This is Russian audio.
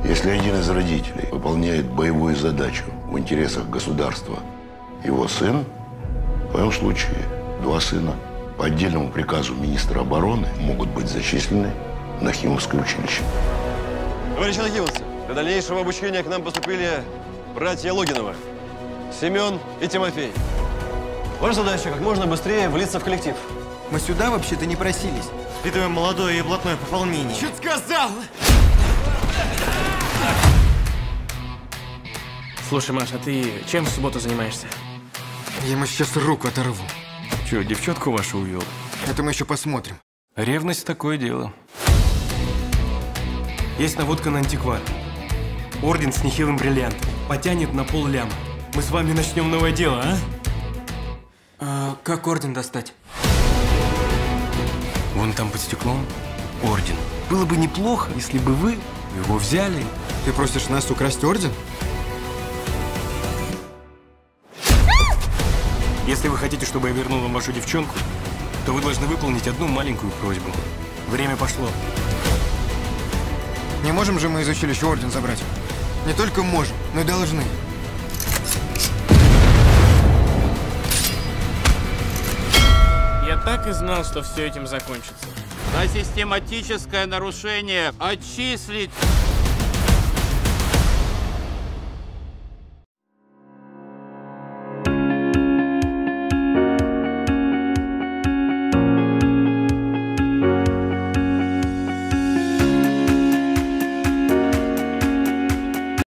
Если один из родителей выполняет боевую задачу в интересах государства, его сын, в твоем случае 2 сына, по отдельному приказу министра обороны могут быть зачислены в Нахимовское училище. Товарищи нахимовцы, для дальнейшего обучения к нам поступили братья Логиновы, Семен и Тимофей. Ваша задача как можно быстрее влиться в коллектив. Мы сюда вообще-то не просились. Впитываем молодое и блатное пополнение. Чё ты сказал? Слушай, Маш, а ты чем в субботу занимаешься? Я ему сейчас руку оторву. Че, девчонку вашу увел? Это мы еще посмотрим. Ревность такое дело. Есть наводка на антиквар. Орден с нехилым бриллиантом. Потянет на пол-ляма. Мы с вами начнем новое дело, а? Как орден достать? Вон там под стеклом орден. Было бы неплохо, если бы вы его взяли. Ты просишь нас украсть орден? Если вы хотите, чтобы я вернул вам вашу девчонку, то вы должны выполнить одну маленькую просьбу. Время пошло. Не можем же мы из училища орден забрать? Не только можем, но и должны. Я так и знал, что все этим закончится. За систематическое нарушение отчислить